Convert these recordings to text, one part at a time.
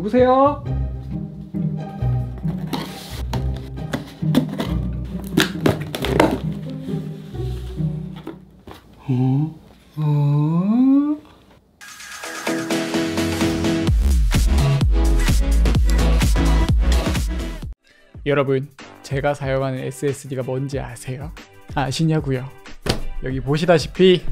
누구세요? 여러분, 제가 사용하는 SSD가 뭔지 아세요? 아시냐고요? 여기 보시다시피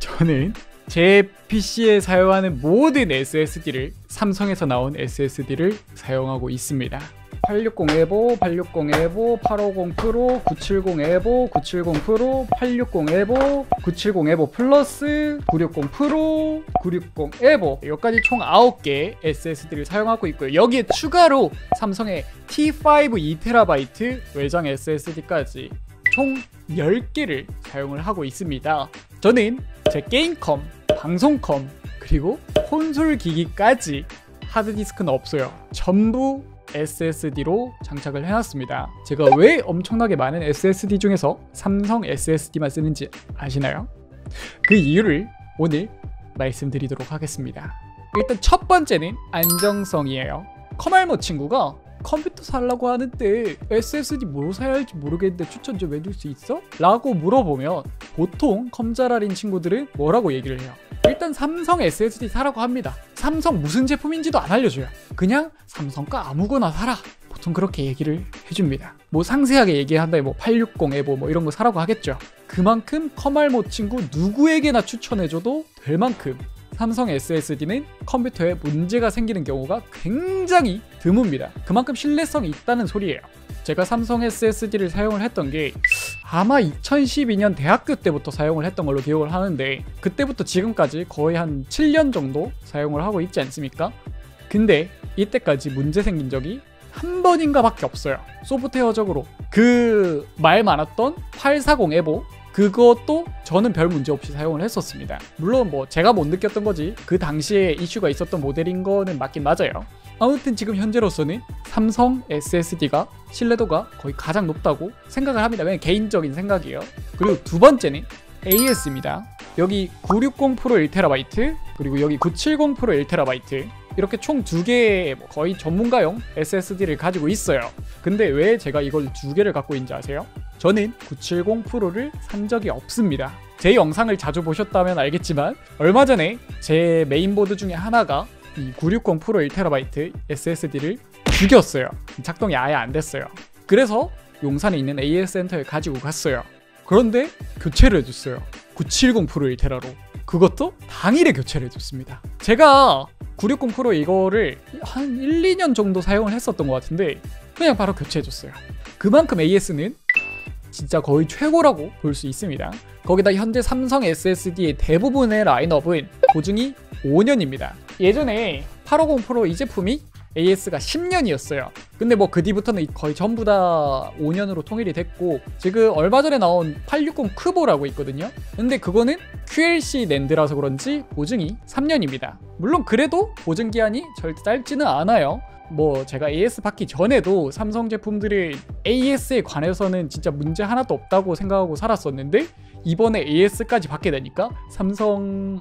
저는 제 PC에 사용하는 모든 SSD를 삼성에서 나온 SSD를 사용하고 있습니다. 860 에보, 860 에보, 850 프로, 970 에보, 970 프로, 860 에보, 970 에보 플러스, 960 프로, 960 에보, 여기까지 총 9개 SSD를 사용하고 있고요. 여기에 추가로 삼성의 T5 2TB 외장 SSD까지 총 10개를 사용을 하고 있습니다. 저는 제 게임컴, 방송컴, 그리고 콘솔 기기까지 하드디스크는 없어요. 전부 SSD로 장착을 해놨습니다. 제가 왜 엄청나게 많은 SSD 중에서 삼성 SSD만 쓰는지 아시나요? 그 이유를 오늘 말씀드리도록 하겠습니다. 일단 첫 번째는 안정성이에요. 커말모 친구가 컴퓨터 살라고 하는데 SSD 뭐 사야 할지 모르겠는데 추천 좀 해줄 수 있어? 라고 물어보면 보통 컴잘알인 친구들은 뭐라고 얘기를 해요? 일단 삼성 SSD 사라고 합니다. 삼성 무슨 제품인지도 안 알려줘요. 그냥 삼성 거 아무거나 사라, 보통 그렇게 얘기를 해줍니다. 뭐 상세하게 얘기한다면 뭐 860 에보 뭐 이런 거 사라고 하겠죠. 그만큼 커말모 친구 누구에게나 추천해줘도 될 만큼 삼성 SSD는 컴퓨터에 문제가 생기는 경우가 굉장히 드뭅니다. 그만큼 신뢰성이 있다는 소리예요. 제가 삼성 SSD를 사용을 했던 게 아마 2012년 대학교 때부터 사용을 했던 걸로 기억을 하는데, 그때부터 지금까지 거의 한 7년 정도 사용을 하고 있지 않습니까? 근데 이때까지 문제 생긴 적이 한 번인가 밖에 없어요. 소프트웨어적으로 그 말 많았던 840 에보, 그것도 저는 별 문제 없이 사용을 했었습니다. 물론 뭐 제가 못 느꼈던 거지 그 당시에 이슈가 있었던 모델인 거는 맞긴 맞아요. 아무튼 지금 현재로서는 삼성 SSD가 신뢰도가 거의 가장 높다고 생각을 합니다. 왜냐면 개인적인 생각이에요. 그리고 두 번째는 AS입니다. 여기 960 프로 1TB, 그리고 여기 970 프로 1TB, 이렇게 총 2개의 거의 전문가용 SSD를 가지고 있어요. 근데 왜 제가 이걸 2개를 갖고 있는지 아세요? 저는 970 프로를 산 적이 없습니다. 제 영상을 자주 보셨다면 알겠지만 얼마 전에 제 메인보드 중에 하나가 이 960 프로 1TB SSD를 죽였어요. 작동이 아예 안 됐어요. 그래서 용산에 있는 AS 센터에 가지고 갔어요. 그런데 교체를 해줬어요. 970 프로 1TB로. 그것도 당일에 교체를 해줬습니다. 제가 960 프로 이거를 한 1, 2년 정도 사용을 했었던 것 같은데 그냥 바로 교체해줬어요. 그만큼 AS는 진짜 거의 최고라고 볼 수 있습니다. 거기다 현재 삼성 SSD의 대부분의 라인업은 보증이 5년입니다. 예전에 850 프로 이 제품이 AS가 10년이었어요. 근데 뭐 그 뒤부터는 거의 전부 다 5년으로 통일이 됐고, 지금 얼마 전에 나온 860 크보라고 있거든요. 근데 그거는 QLC 낸드라서 그런지 보증이 3년입니다. 물론 그래도 보증 기한이 절대 짧지는 않아요. 뭐 제가 AS 받기 전에도 삼성 제품들이 AS에 관해서는 진짜 문제 하나도 없다고 생각하고 살았었는데, 이번에 AS까지 받게 되니까 삼성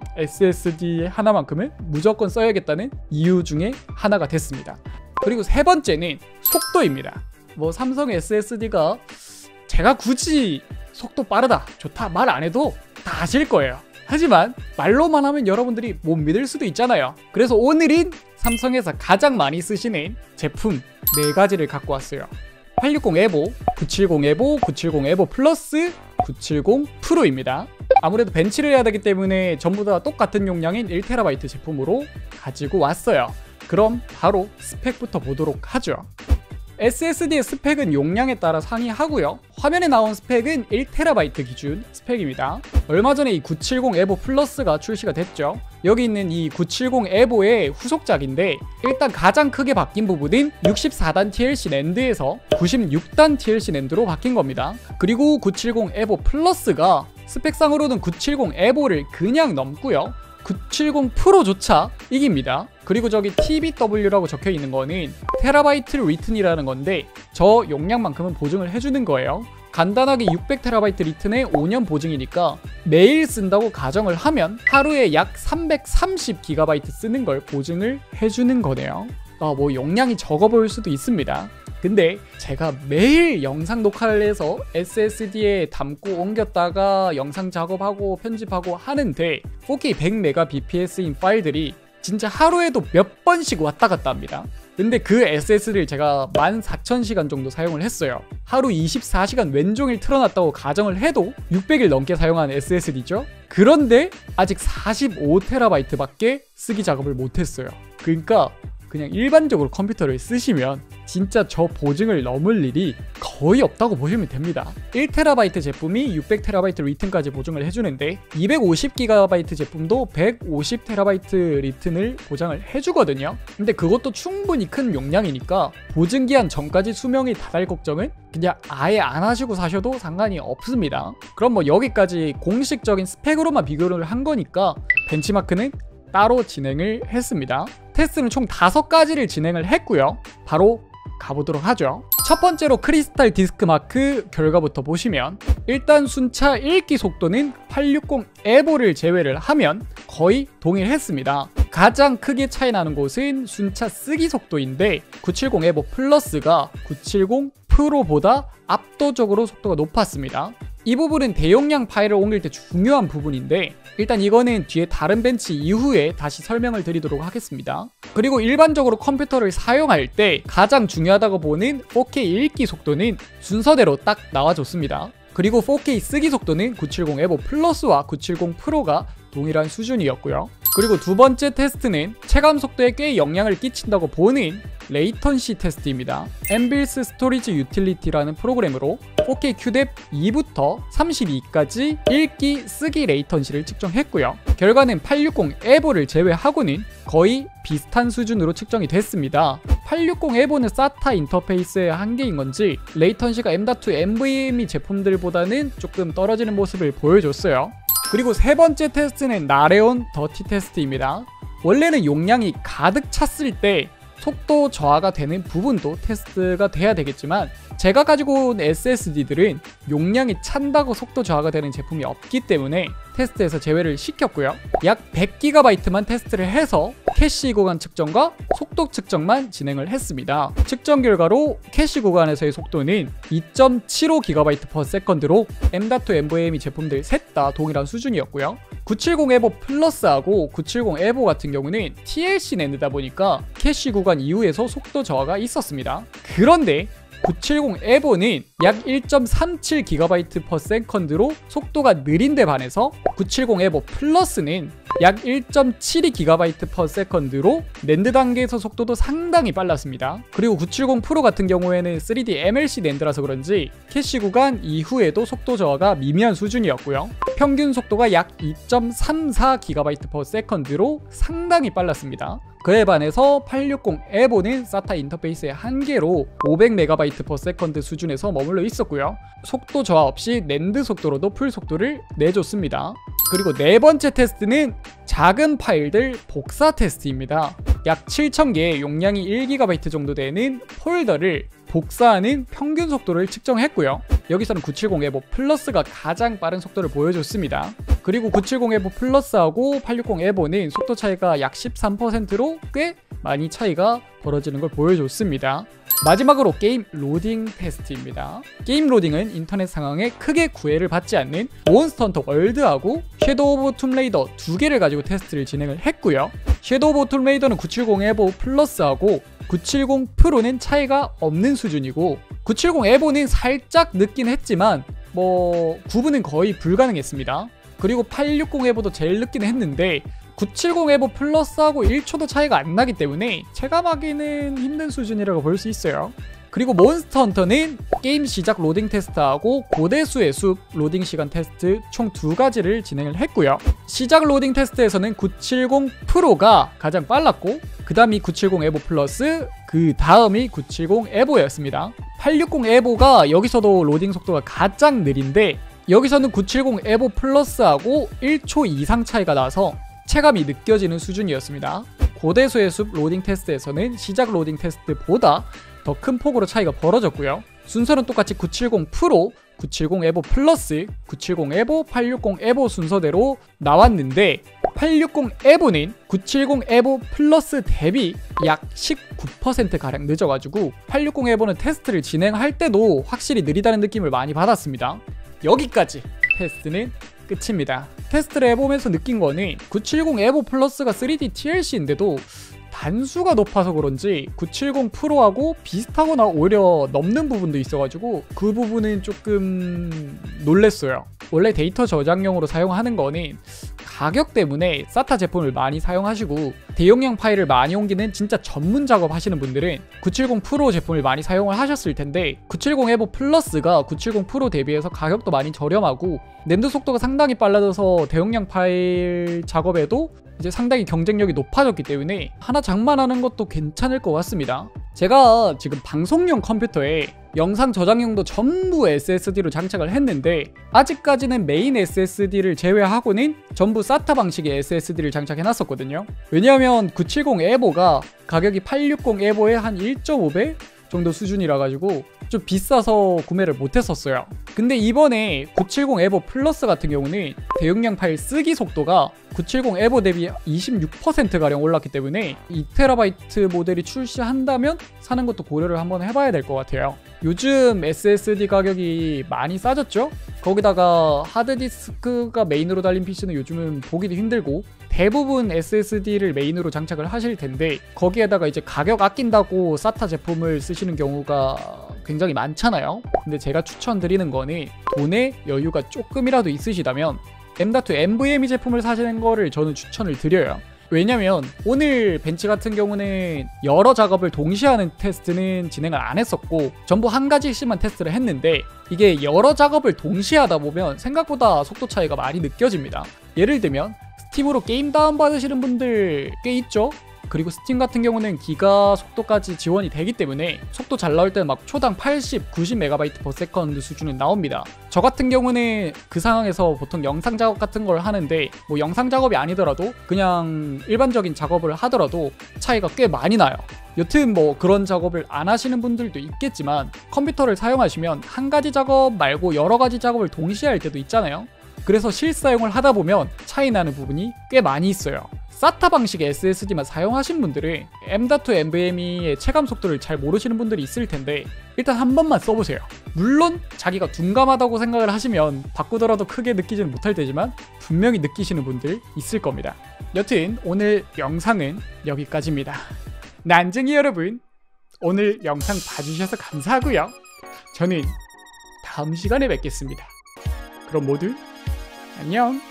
SSD 하나만큼은 무조건 써야겠다는 이유 중에 하나가 됐습니다. 그리고 세 번째는 속도입니다. 뭐 삼성 SSD가 제가 굳이 속도 빠르다, 좋다 말 안 해도 다 아실 거예요. 하지만 말로만 하면 여러분들이 못 믿을 수도 있잖아요. 그래서 오늘은 삼성에서 가장 많이 쓰시는 제품 4가지를 갖고 왔어요. 860 에보, 970 에보, 970 에보 플러스, 970 프로입니다. 아무래도 벤치를 해야 되기 때문에 전부 다 똑같은 용량인 1TB 제품으로 가지고 왔어요. 그럼 바로 스펙부터 보도록 하죠. SSD의 스펙은 용량에 따라 상이하고요. 화면에 나온 스펙은 1TB 기준 스펙입니다. 얼마 전에 이 970 에보 플러스가 출시가 됐죠. 여기 있는 이 970 에보의 후속작인데, 일단 가장 크게 바뀐 부분은 64단 TLC 낸드에서 96단 TLC 낸드로 바뀐 겁니다. 그리고 970 에보 플러스가 스펙상으로는 970 에보를 그냥 넘고요. 970 프로조차 이깁니다. 그리고 저기 TBW라고 적혀있는 거는 테라바이트 리튼이라는 건데, 저 용량만큼은 보증을 해주는 거예요. 간단하게 600TB 리튼에 5년 보증이니까 매일 쓴다고 가정을 하면 하루에 약 330GB 쓰는 걸 보증을 해주는 거네요. 뭐 용량이 적어 보일 수도 있습니다. 근데 제가 매일 영상 녹화를 해서 SSD에 담고 옮겼다가 영상 작업하고 편집하고 하는데 4K 100mbps인 파일들이 진짜 하루에도 몇 번씩 왔다 갔다 합니다. 근데 그 SSD를 제가 14,000시간 정도 사용을 했어요. 하루 24시간 왼종일 틀어놨다고 가정을 해도 600일 넘게 사용한 SSD죠. 그런데 아직 45TB 밖에 쓰기 작업을 못했어요. 그러니까 그냥 일반적으로 컴퓨터를 쓰시면 진짜 저 보증을 넘을 일이 거의 없다고 보시면 됩니다. 1TB 제품이 600TB 리튼까지 보증을 해주는데 250GB 제품도 150TB 리튼을 보장을 해주거든요. 근데 그것도 충분히 큰 용량이니까 보증기한 전까지 수명이 다달 걱정은 그냥 아예 안 하시고 사셔도 상관이 없습니다. 그럼 뭐 여기까지 공식적인 스펙으로만 비교를 한 거니까 벤치마크는 따로 진행을 했습니다. 테스트는 총 5가지를 진행을 했고요. 바로 가보도록 하죠. 첫 번째로 크리스탈 디스크 마크 결과부터 보시면 일단 순차 읽기 속도는 860 에보를 제외를 하면 거의 동일했습니다. 가장 크게 차이 나는 곳은 순차 쓰기 속도인데 970 에보 플러스가 970 프로보다 압도적으로 속도가 높았습니다. 이 부분은 대용량 파일을 옮길 때 중요한 부분인데 일단 이거는 뒤에 다른 벤치 이후에 다시 설명을 드리도록 하겠습니다. 그리고 일반적으로 컴퓨터를 사용할 때 가장 중요하다고 보는 4K 읽기 속도는 순서대로 딱 나와줬습니다. 그리고 4K 쓰기 속도는 970 에보 플러스와 970 프로가 동일한 수준이었고요. 그리고 두 번째 테스트는 체감 속도에 꽤 영향을 끼친다고 보는 레이턴시 테스트입니다. 엠빌스 스토리지 유틸리티라는 프로그램으로 4K QDEP 2부터 32까지 읽기, 쓰기 레이턴시를 측정했고요. 결과는 860 에보를 제외하고는 거의 비슷한 수준으로 측정이 됐습니다. 860 에보는 SATA 인터페이스의 한계인 건지 레이턴시가 M.2 NVMe 제품들보다는 조금 떨어지는 모습을 보여줬어요. 그리고 세 번째 테스트는 나레온 더티 테스트입니다. 원래는 용량이 가득 찼을 때 속도 저하가 되는 부분도 테스트가 돼야 되겠지만 제가 가지고 온 SSD들은 용량이 찬다고 속도 저하가 되는 제품이 없기 때문에 테스트에서 제외를 시켰고요. 약 100GB만 테스트를 해서 캐시 구간 측정과 속도 측정만 진행을 했습니다. 측정 결과로 캐시 구간에서의 속도는 2.75GB/s로 M.2 NVMe 제품들 셋 다 동일한 수준이었고요. 970 에보 플러스하고 970 에보 같은 경우는 TLC 낸드다 보니까 캐시 구간 이후에서 속도 저하가 있었습니다. 그런데 970 에보는 약 1.37GB/s로 속도가 느린데 반해서 970 에보 플러스는 약 1.72GB/s로 낸드 단계에서 속도도 상당히 빨랐습니다. 그리고 970 프로 같은 경우에는 3D MLC 낸드라서 그런지 캐시 구간 이후에도 속도 저하가 미미한 수준이었고요. 평균 속도가 약 2.34GB/s로 상당히 빨랐습니다. 그에 반해서 860 에보는 SATA 인터페이스의 한계로 500MB/s 수준에서 머물러 있었고요. 속도 저하 없이 낸드 속도로도 풀 속도를 내줬습니다. 그리고 네 번째 테스트는 작은 파일들 복사 테스트입니다. 약 7000개의 용량이 1GB 정도 되는 폴더를 복사하는 평균 속도를 측정했고요. 여기서는 970 에보 플러스가 가장 빠른 속도를 보여줬습니다. 그리고 970 에보 플러스하고 860 에보는 속도 차이가 약 13%로 꽤 많이 차이가 벌어지는 걸 보여줬습니다. 마지막으로 게임 로딩 테스트입니다. 게임 로딩은 인터넷 상황에 크게 구애를 받지 않는 몬스터 헌터 월드하고 섀도우 오브 툼레이더 두 개를 가지고 테스트를 진행을 했고요. 섀도우 오브 툼레이더는 970 에보 플러스하고 970 프로는 차이가 없는 수준이고 970 에보는 살짝 늦긴 했지만 구분은 거의 불가능했습니다. 그리고 860 에보도 제일 늦긴 했는데 970 에보 플러스하고 1초도 차이가 안 나기 때문에 체감하기는 힘든 수준이라고 볼 수 있어요. 그리고 몬스터 헌터는 게임 시작 로딩 테스트하고 고대수의 숲 로딩 시간 테스트 총 2가지를 진행을 했고요. 시작 로딩 테스트에서는 970 프로가 가장 빨랐고 그 다음이 970 에보 플러스, 그 다음이 970 에보였습니다. 860 에보가 여기서도 로딩 속도가 가장 느린데 여기서는 970 에보 플러스하고 1초 이상 차이가 나서 체감이 느껴지는 수준이었습니다. 고대수의 숲 로딩 테스트에서는 시작 로딩 테스트보다 더 큰 폭으로 차이가 벌어졌고요. 순서는 똑같이 970 프로, 970 에보 플러스, 970 에보, 860 에보 순서대로 나왔는데 860 에보는 970 에보 플러스 대비 약 19%가량 늦어가지고 860 에보는 테스트를 진행할 때도 확실히 느리다는 느낌을 많이 받았습니다. 여기까지 테스트는 끝입니다. 테스트를 해보면서 느낀 거는 970 에보 플러스가 3D TLC인데도 단수가 높아서 그런지 970 프로하고 비슷하거나 오히려 넘는 부분도 있어가지고 그 부분은 조금 놀랬어요. 원래 데이터 저장용으로 사용하는 거는 가격 때문에 SATA 제품을 많이 사용하시고 대용량 파일을 많이 옮기는 진짜 전문 작업 하시는 분들은 970 프로 제품을 많이 사용을 하셨을 텐데 970 에보 플러스가 970 프로 대비해서 가격도 많이 저렴하고 랜드 속도가 상당히 빨라져서 대용량 파일 작업에도 이제 상당히 경쟁력이 높아졌기 때문에 하나 장만하는 것도 괜찮을 것 같습니다. 제가 지금 방송용 컴퓨터에 영상 저장용도 전부 SSD로 장착을 했는데 아직까지는 메인 SSD를 제외하고는 전부 SATA 방식의 SSD를 장착해 놨었거든요. 왜냐하면 970 에보가 가격이 860 에보의 한 1.5배 정도 수준이라 가지고 좀 비싸서 구매를 못했었어요. 근데 이번에 970 에보 플러스 같은 경우는 대용량 파일 쓰기 속도가 970 에보 대비 26%가량 올랐기 때문에 2TB 모델이 출시한다면 사는 것도 고려를 한번 해봐야 될 것 같아요. 요즘 SSD 가격이 많이 싸졌죠? 거기다가 하드디스크가 메인으로 달린 PC는 요즘은 보기도 힘들고 대부분 SSD를 메인으로 장착을 하실 텐데 거기에다가 이제 가격 아낀다고 SATA 제품을 쓰시는 경우가 굉장히 많잖아요. 근데 제가 추천드리는 거는 돈에 여유가 조금이라도 있으시다면 M.2 NVMe 제품을 사시는 거를 저는 추천을 드려요. 왜냐면 오늘 벤치 같은 경우는 여러 작업을 동시에 하는 테스트는 진행을 안 했었고 전부 한 가지씩만 테스트를 했는데 이게 여러 작업을 동시에 하다 보면 생각보다 속도 차이가 많이 느껴집니다. 예를 들면 스팀으로 게임 다운받으시는 분들 꽤 있죠? 그리고 스팀 같은 경우는 기가 속도까지 지원이 되기 때문에 속도 잘 나올 때는 막 초당 80, 90MB/s 수준은 나옵니다. 저 같은 경우는 그 상황에서 보통 영상 작업 같은 걸 하는데 뭐 영상 작업이 아니더라도 그냥 일반적인 작업을 하더라도 차이가 꽤 많이 나요. 여튼 뭐 그런 작업을 안 하시는 분들도 있겠지만 컴퓨터를 사용하시면 한 가지 작업 말고 여러 가지 작업을 동시에 할 때도 있잖아요. 그래서 실사용을 하다 보면 차이 나는 부분이 꽤 많이 있어요. SATA 방식의 SSD만 사용하신 분들은 M.2 NVMe의 체감 속도를 잘 모르시는 분들이 있을 텐데 일단 한 번만 써보세요. 물론 자기가 둔감하다고 생각을 하시면 바꾸더라도 크게 느끼지는 못할 테지만 분명히 느끼시는 분들 있을 겁니다. 여튼 오늘 영상은 여기까지입니다. 난쟁이 여러분, 오늘 영상 봐주셔서 감사하고요. 저는 다음 시간에 뵙겠습니다. 그럼 모두 안녕.